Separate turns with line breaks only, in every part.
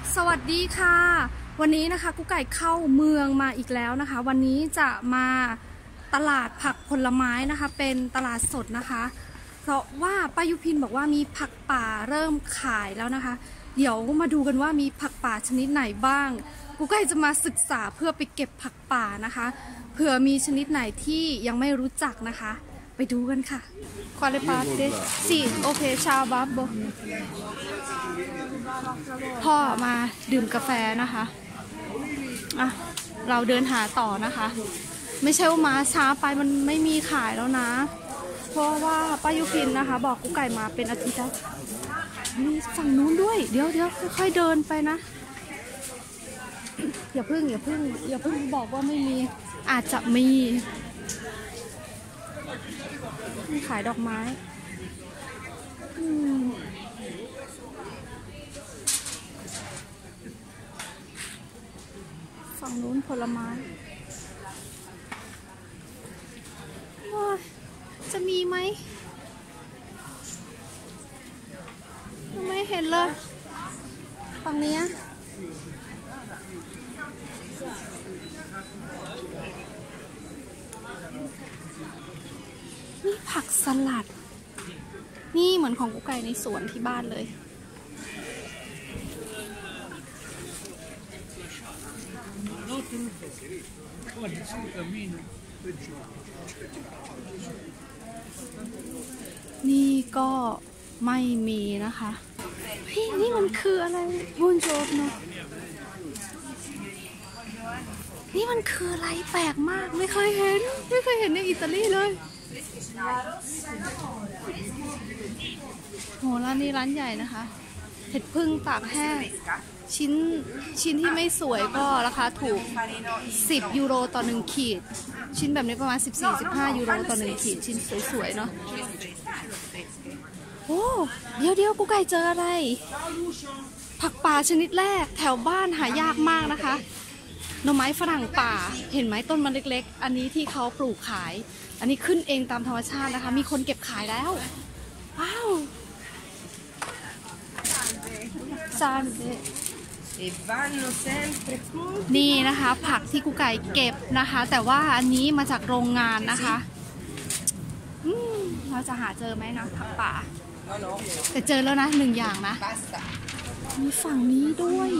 สวัสดีค่ะวันนี้นะคะกุ๊กไก่เข้าเมืองมาอีกแล้วนะคะวันนี้จะมาตลาดผักผลไม้นะคะเป็นตลาดสดนะคะเพราะว่าป้ายุพินบอกว่ามีผักป่าเริ่มขายแล้วนะคะเดี๋ยวมาดูกันว่ามีผักป่าชนิดไหนบ้างกุ๊กไก่จะมาศึกษาเพื่อไปเก็บผักป่านะคะเผื่อมีชนิดไหนที่ยังไม่รู้จักนะคะไปดูกันค่ะควาเลปาเตสิโอเคชาวบับโบพ่อมาดื่มกาแฟนะคะอ่ะเราเดินหาต่อนะคะไม่ใช่ว่ามาช้าไปมันไม่มีขายแล้วนะเพราะว่าป้ายุพินนะคะบอกกุ๊กไก่มาเป็นอาทิตย์แล้วมีฝั่งนู้นด้วยเดี๋ยวค่อยๆเดินไปนะอย่าเพิ่งบอกว่าไม่มีอาจจะมีขายดอกไม้ฝั่งนู้นผลไม้จะมีไหมไม่เห็นเลยฝั่งนี้นี่ผักสลัดนี่เหมือนของกุ๊กไก่ในสวนที่บ้านเลยนี่ก็ไม่มีนะคะพี่นี่มันคืออะไรบุญโจบเนาะนี่มันคืออะไรแปลกมากไม่เคยเห็นในอิตาลีเลยโหร้านนี้ร้านใหญ่นะคะเห็ดพึ่งตากแห้งชิ้นที่ไม่สวยก็ราคาถูก10 ยูโรต่อ1ขีดชิ้นแบบนี้ประมาณ14-15 ยูโรต่อ1ขีดชิ้นสวยๆเนาะโอ้เดี๋ยวกุ๊กไก่เจออะไรผักป่าชนิดแรกแถวบ้านหายากมากนะคะหน่อไม้ฝรั่งป่าเห็นไหมต้นมันเล็กๆอันนี้ที่เขาปลูกขายอันนี้ขึ้นเองตามธรรมชาตินะคะมีคนเก็บขายแล้วว้าวซานเดนี่นะคะผักที่กุ๊กไก่เก็บนะคะแต่ว่าอันนี้มาจากโรงงานนะคะเราจะหาเจอไหมนะผักป่าแต่เจอแล้วนะ1อย่างนะมีฝั่งนี้ด้วย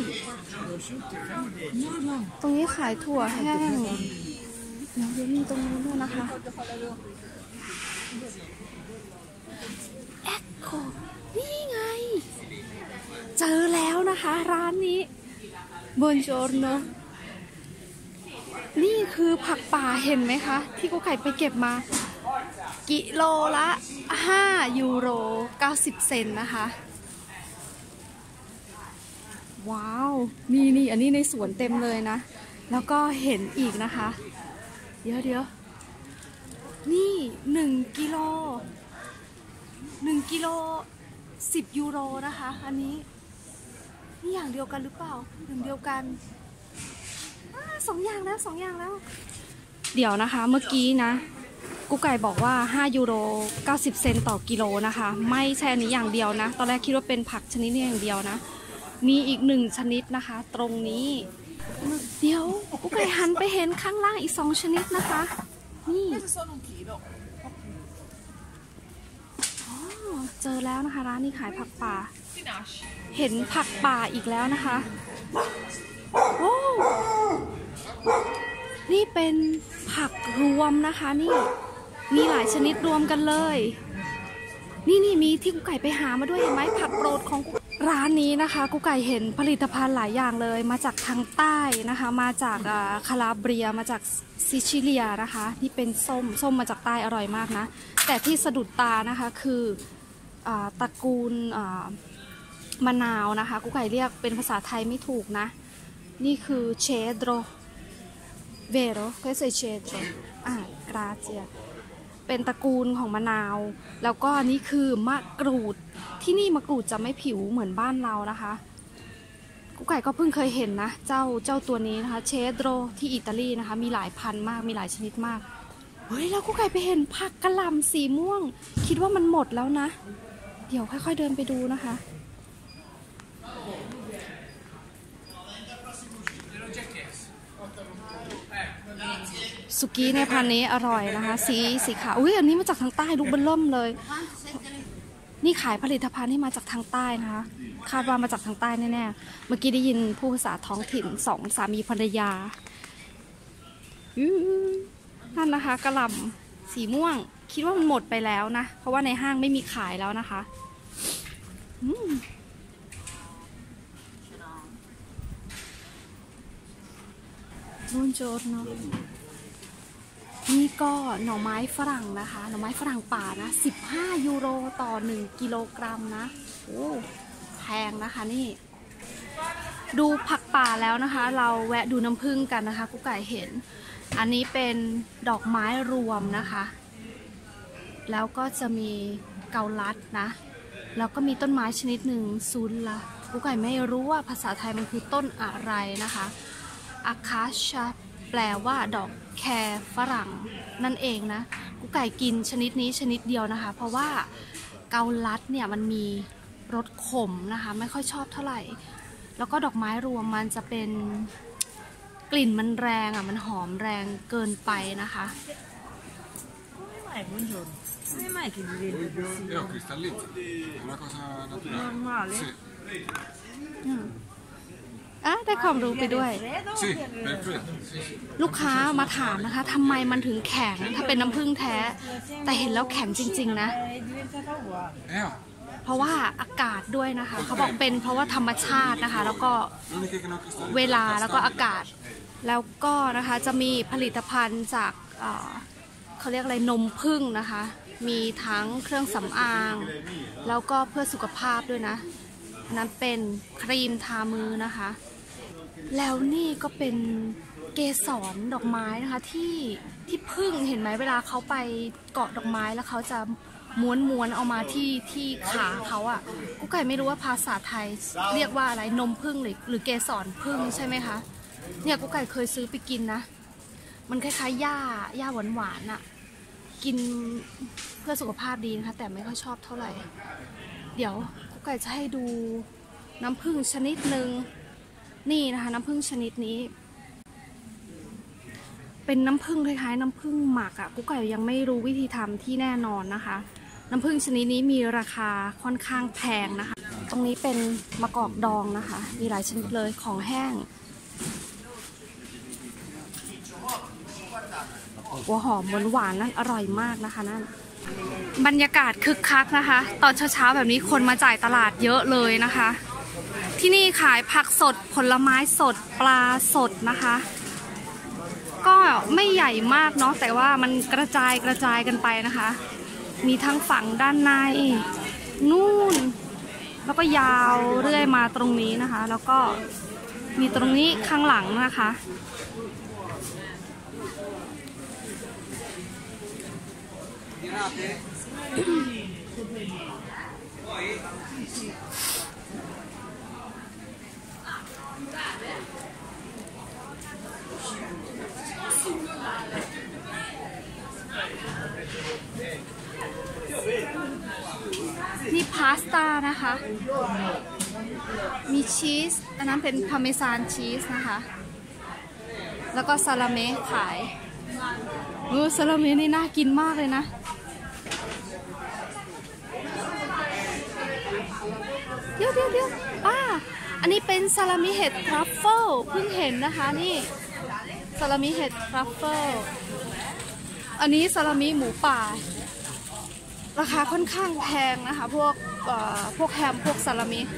ตรงนี้ขายถั่วแห้งเดี๋ยวมีตรงนี้ด้วยนะคะแอคโคนี่ไงเจอแล้วนะคะร้านนี้บอนจอร์โนนี่คือผักป่าเห็นไหมคะที่กุ๊กไก่ไปเก็บมากิโลละ5 ยูโร 90 เซนต์นะคะว้าวนี่อันนี้ในสวนเต็มเลยนะแล้วก็เห็นอีกนะคะเดี๋ยวนี่1 กิโล10 ยูโรนะคะอันนี้นี่อย่างเดียวกันหรือเปล่าอย่างเดียวกัน2 อย่างแล้วเดี๋ยวนะคะเมื่อกี้นะกุ๊กไก่บอกว่า5 ยูโร 90 เซนต์ต่อกิโลนะคะไม่ใช่อันนี้อย่างเดียวนะตอนแรกคิดว่าเป็นผักชนิดนี้อย่างเดียวนะมีอีก1 ชนิดนะคะตรงนี้เดี๋ยวกุ๊กไก่หันไปเห็นข้างล่างอีก2 ชนิดนะคะนี่เจอแล้วนะคะร้านนี้ขายผักป่าเห็นผักป่าอีกแล้วนะคะโอ้นี่เป็นผักรวมนะคะนี่มีหลายชนิดรวมกันเลยนี่มีที่กุ๊กไก่ไปหามาด้วยเห็นไหมผักโปรดของร้านนี้นะคะกุ๊กไก่เห็นผลิตภัณฑ์หลายอย่างเลยมาจากทางใต้นะคะมาจากคาลาเบียมาจากซิชิเลียนะคะที่เป็นส้มมาจากใต้อร่อยมากนะแต่ที่สะดุดตานะคะคือตระกูลมะนาวนะคะกุ๊กไก่เรียกเป็นภาษาไทยไม่ถูกนะนี่คือเชโดรเวโรก็ใส่เชโดรกราเจียเป็นตระกูลของมะนาวแล้วก็นี่คือมะกรูดที่นี่มะกรูดจะไม่ผิวเหมือนบ้านเรานะคะกุ๊กไก่ก็เพิ่งเคยเห็นนะเจ้าตัวนี้นะคะเชโดรที่อิตาลีนะคะมีหลายพันธุ์มากมีหลายชนิดมากเฮ้ยแล้วกุ๊กไก่ไปเห็นผักกะหล่ำสีม่วงคิดว่ามันหมดแล้วนะเดี๋ยวค่อยๆเดินไปดูนะคะสุกี้ในพันนี้อร่อยนะคะสีขาวอุ้ยอันนี้มาจากทางใต้ลูกเบิ้ลเริ่มเลยนี่ขายผลิตภัณฑ์ที่มาจากทางใต้นะคะคาดว่ามาจากทางใต้แน่ๆเมื่อกี้ได้ยินผู้ภาษาท้องถิ่น2 สามีภรรยานั่นนะคะกระหล่ำสีม่วงคิดว่ามันหมดไปแล้วนะเพราะว่าในห้างไม่มีขายแล้วนะคะรุ่นโจทย์เนาะนี่ก็หน่อไม้ฝรั่งนะคะหน่อไม้ฝรั่งป่านะ15 ยูโรต่อ1 กิโลกรัมนะโอ้แพงนะคะนี่ดูผักป่าแล้วนะคะเราแวะดูน้ำผึ้งกันนะคะกุ๊กไก่เห็นอันนี้เป็นดอกไม้รวมนะคะแล้วก็จะมีเกาลัดนะแล้วก็มีต้นไม้ชนิดหนึ่งซุนละกุ๊กไก่ไม่รู้ว่าภาษาไทยมันคือต้นอะไรนะคะอาคาชาแปลว่าดอกแครฝรั่งนั่นเองนะกุ๊กไก่กินชนิดนี้ชนิดเดียวนะคะเพราะว่าเกาลัดเนี่ยมันมีรสขมนะคะไม่ค่อยชอบเท่าไหร่แล้วก็ดอกไม้รวมมันจะเป็นกลิ่นมันแรงอ่ะมันหอมแรงเกินไปนะคะได้ความรู้ไปด้วยลูกค้ามาถามนะคะทำไมมันถึงแข็งถ้าเป็นน้ำผึ้งแท้แต่เห็นแล้วแข็งจริงๆนะเพราะว่าอากาศด้วยนะคะเขาบอกเป็นเพราะว่าธรรมชาตินะคะแล้วก็เวลาแล้วก็อากาศแล้วก็นะคะจะมีผลิตภัณฑ์จากเขาเรียกอะไรนมผึ้งนะคะมีทั้งเครื่องสำอางแล้วก็เพื่อสุขภาพด้วยนะนั้นเป็นครีมทามือนะคะแล้วนี่ก็เป็นเกสรดอกไม้นะคะที่ผึ้งเห็นไหมเวลาเขาไปเกาะดอกไม้แล้วเขาจะม้วนเอามาที่ขาเขาอ่ะกุ๊กไก่ไม่รู้ว่าภาษาไทยเรียกว่าอะไรนมผึ้งหรือเกสรผึ้งใช่ไหมคะเนี่ยกุ๊กไก่เคยซื้อไปกินนะมันคล้ายๆหญ้าหวานๆอ่ะกินเพื่อสุขภาพดีนะคะแต่ไม่ค่อยชอบเท่าไหร่เดี๋ยวกุ๊กไก่จะให้ดูน้ำผึ้งชนิดหนึ่งนี่นะคะน้ำผึ้งชนิดนี้เป็นน้ำผึ้งคล้ายๆน้ำผึ้งหมักอ่ะกุ๊กไก่ยังไม่รู้วิธีทำที่แน่นอนนะคะน้ำผึ้งชนิดนี้มีราคาค่อนข้างแพงนะคะตรงนี้เป็นมะกอกดองนะคะมีหลายชนิดเลยของแห้งหัวหอมหวานนั่นอร่อยมากนะคะนั่นบรรยากาศคึกคักนะคะตอนเช้าๆแบบนี้คนมาจ่ายตลาดเยอะเลยนะคะที่นี่ขายผักสดผลไม้สดปลาสดนะคะก็ไม่ใหญ่มากเนาะแต่ว่ามันกระจายกันไปนะคะมีทั้งฝั่งด้านในนู่นแล้วก็ยาวเรื่อยมาตรงนี้นะคะแล้วก็มีตรงนี้ข้างหลังนะคะนี่พาสต้านะคะมีชีสอันนั้นเป็นพาร์เมซานชีสนะคะแล้วก็ซาลาเมะขายซาลาเมะนี่น่ากินมากเลยนะเดี๋ยวอันนี้เป็นซาลามิเห็ดทรัฟเฟิลเพิ่งเห็นนะคะนี่ซาลามิเห็ดทรัฟเฟิลอันนี้ซาลามิหมูป่าราคาค่อนข้างแพงนะคะพวกแฮมพวกซาลามิ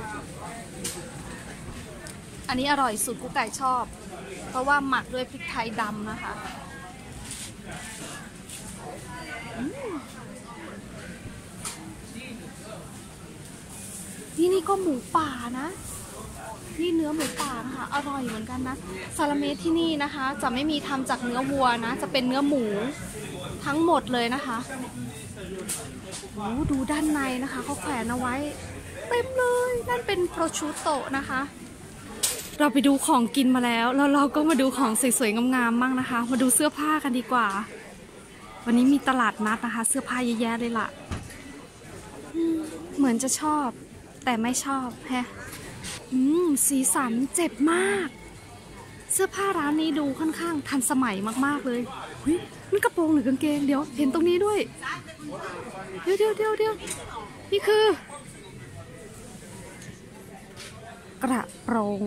อันนี้อร่อยสุดกุ๊กไก่ชอบเพราะว่าหมักด้วยพริกไทยดำนะคะนี่ก็หมูป่านะนี่เนื้อหมูป่านะคะอร่อยเหมือนกันนะซาลาเมะที่นี่นะคะจะไม่มีทำจากเนื้อวัวนะจะเป็นเนื้อหมูทั้งหมดเลยนะคะโอ้ดูด้านในนะคะเขาแขวนเอาไว้เต็มเลยนั่นเป็นโปรชูโตะนะคะเราไปดูของกินมาแล้วเราก็มาดูของสวยๆงามๆบ้างนะคะมาดูเสื้อผ้ากันดีกว่าวันนี้มีตลาดนัดนะคะเสื้อผ้าเยอะแยะเลยล่ะเหมือนจะชอบแต่ไม่ชอบแฮะสีสันเจ็บมากเสื้อผ้าร้านนี้ดูค่อนข้างทันสมัยมากๆเลยเฮ้ยนี่กระโปรงหรือกางเกงเดี๋ยวเห็นตรงนี้ด้วยเดี๋ยวนี่คือกระโปรง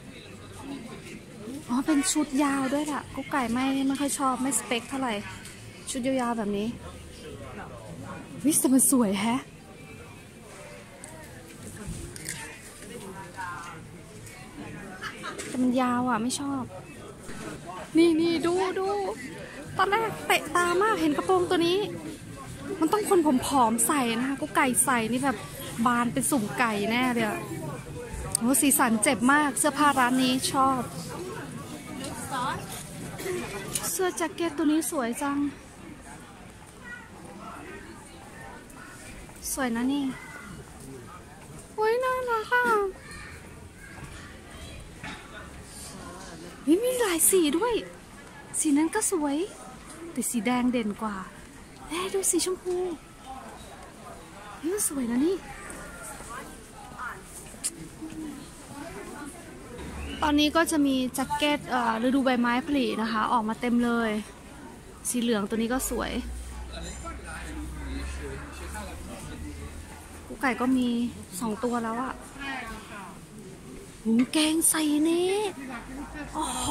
อ๋อเป็นชุดยาวด้วยล่ะกุ๊กไก่ไม่ค่อยชอบไม่สเปคเท่าไหร่ชุดยาวๆแบบนี้วิแต่มันสวยแฮะแต่มันยาวอ่ะไม่ชอบนี่ดูตอนแรกเตะตามากเห็นกระโปรงตัวนี้มันต้องคนผอมๆใส่นะคะกุ๊กไก่ใส่นี่แบบบานเป็นสุ่มไก่แน่เลยอะโอ้สีสันเจ็บมากเสื้อผ้าร้านนี้ชอบเสื้อแจ็คเก็ตตัวนี้สวยจังสวยนะนี่โอ้ยน่ารักอ่ะมีหลายสีด้วยสีนั้นก็สวยแต่สีแดงเด่นกว่าดูสีชมพูมันสวยนะนี่ตอนนี้ก็จะมีแจ็คเก็ตฤดูใบไม้ผลินะคะออกมาเต็มเลยสีเหลืองตัวนี้ก็สวยกุ๊กไก่ก็มี2ตัวแล้วอะหูแกงใส่นี่โอ้โห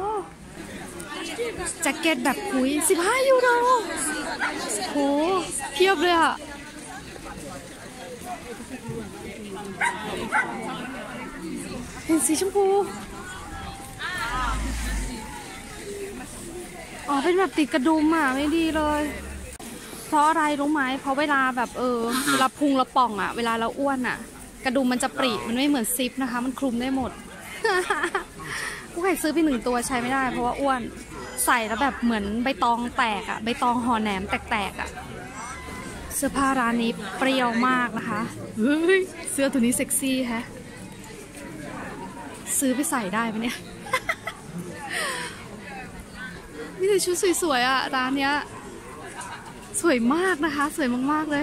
แจ็คเก็ตแบบคุย15 ยูโรโหเพียบเลยอะเป็นสีชมพูอ๋อเป็นแบบติดกระดุมอ่ะไม่ดีเลยเพราะอะไรรู้ไหมเพราะเวลาแบบเวลาพุงเราป่องอ่ะเวลาเราอ้วนอ่ะกระดุมมันจะปริมันไม่เหมือนซิปนะคะมันคลุมได้หมดกูเคยซื้อไป1 ตัวใช้ไม่ได้เพราะว่าอ้วนใส่แล้วแบบเหมือนใบตองแตกอ่ะใบตองห่อแหนมแตกๆอ่ะเสื้อผ้าร้านนี้เปรี้ยวมากนะคะเฮ้ยเสื้อตัวนี้เซ็กซี่แฮะซื้อไปใส่ได้ไหมเนี่ยมีแต่ชุดสวยๆอ่ะร้านเนี้ยสวยมากนะคะสวยมากๆเลย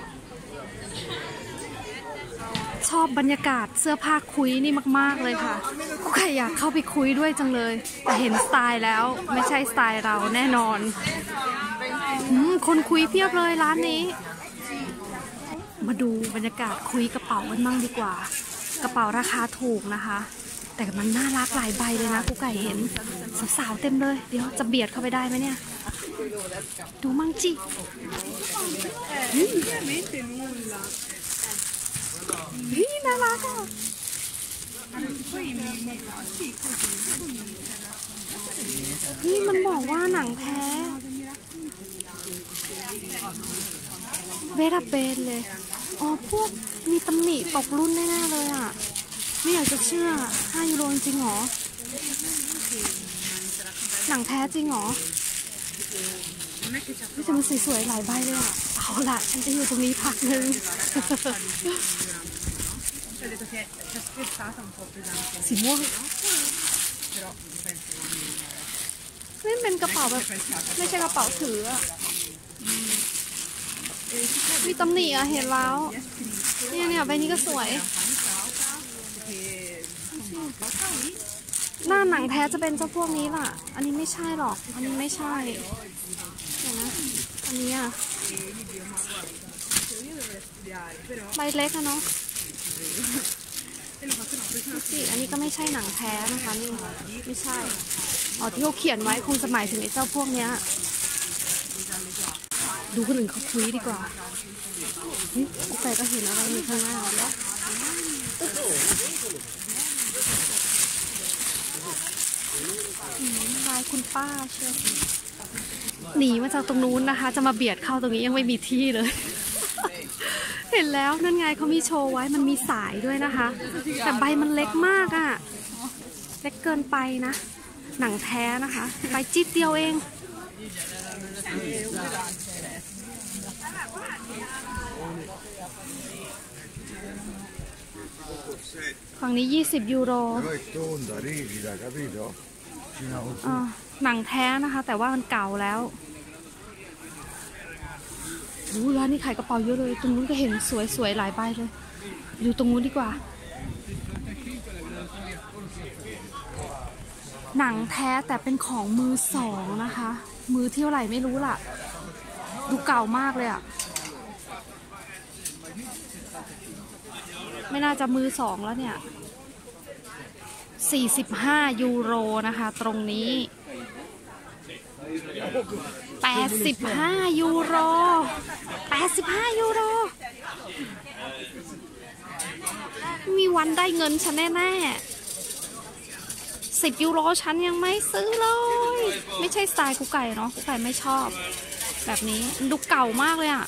ชอบบรรยากาศเสื้อผ้าคุยนี่มากๆเลยค่ะกูใครอยากเข้าไปคุยด้วยจังเลยแต่เห็นสไตล์แล้วไม่ใช่สไตล์เราแน่นอนคนคุยเพียบเลยร้านนี้มาดูบรรยากาศคุยกระเป๋ากันบ้างดีกว่ากระเป๋าราคาถูกนะคะแต่มันน่ารักหลายใบเลยนะกูไก่เห็นสาวๆเต็มเลยเดี๋ยวจะเบียดเข้าไปได้ไหมเนี่ยดูมั่งจิน่ารักอ่ะนี่มันบอกว่าหนังแท้เวราเบนเลยอ๋อพวกมีตำหนิตกรุ่นแน่ๆเลยอ่ะไม่อยากจะเชื่อ5 ยูโรจริงหรอหนังแท้จริงหรอนี่จะมันสวยๆหลายใบเลยอ่ะเอาล่ะฉันจะอยู่ตรงนี้พักนึงสีม่วงนี่เป็นกระเป๋าแบบไม่ใช่กระเป๋าถืออ่ะมีตำหนิอ่ะเห็นแล้วเนี่ยใบนี้ก็สวยหน้าหนังแท้จะเป็นเจ้าพวกนี้ล่ะอันนี้ไม่ใช่หรอกอันนี้ไม่ใช่เห็นนะอันนี้อ่ะใบเล็กอะเนาะอันนี้ก็ไม่ใช่หนังแท้นะคะนี่ไม่ใช่อ๋อที่เขาเขียนไว้คงจะหมายถึงไอ้เจ้าพวกเนี้ยดูคนอื่นเขาคุยดีกว่ากูไปก็เห็นอะไรอยู่ข้างหน้าแล้วลายคุณป้าเชียวหนีมาจากตรงนู้นนะคะจะมาเบียดเข้าตรงนี้ยังไม่มีที่เลย เห็นแล้วนั่นไงเขามีโชว์ไว้มันมีสายด้วยนะคะแต่ใบมันเล็กมากอ่ะเล็กเกินไปนะหนังแท้นะคะใบจิ๊ดเดียวเองฝั่งนี้20 ยูโรหนังแท้นะคะแต่ว่ามันเก่าแล้วร้านนี้ขายกระเป๋าเยอะเลยตรงนู้นก็เห็นสวยๆหลายใบเลยดูตรงนู้นดีกว่าหนังแท้แต่เป็นของมือสองนะคะ มือเที่ยวไหร่ไม่รู้ล่ะ ดูเก่ามากเลยอะไม่น่าจะมือสองแล้วเนี่ย45 ยูโรนะคะตรงนี้85 ยูโร85 ยูโรมีวันได้เงินฉันแน่ๆ10 ยูโรฉันยังไม่ซื้อเลยไม่ใช่สไตล์กุ๊กไก่เนาะกุ๊กไก่ไม่ชอบแบบนี้ดูเก่ามากเลยอะ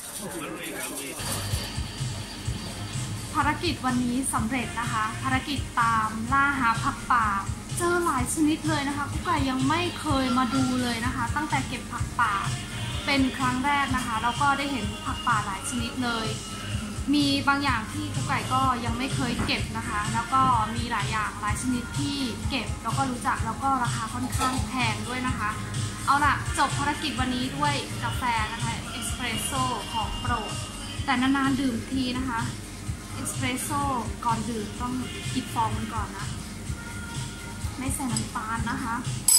ภารกิจวันนี้สำเร็จนะคะภารกิจตามล่าหาผักป่าเจอหลายชนิดเลยนะคะกุ๊กไก่ยังไม่เคยมาดูเลยนะคะตั้งแต่เก็บผักป่าเป็นครั้งแรกนะคะแล้วก็ได้เห็นผักป่าหลายชนิดเลยมีบางอย่างที่กุ๊กไก่ก็ยังไม่เคยเก็บนะคะแล้วก็มีหลายอย่างหลายชนิดที่เก็บแล้วก็รู้จักแล้วก็ราคาค่อนข้างแพงด้วยนะคะเอาล่ะจบภารกิจวันนี้ด้วยกาแฟนะคะเอสเปรสโซ่ของโปรดแต่นานๆดื่มทีนะคะเอสเปรสโซ่ก่อนดื่มต้องคิดฟองมันก่อนนะไม่ใส่น้ำตาลนะคะ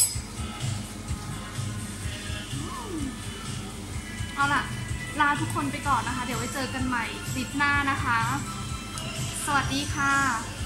เอาล่ะลาทุกคนไปก่อนนะคะเดี๋ยวไว้เจอกันใหม่คลิปหน้านะคะสวัสดีค่ะ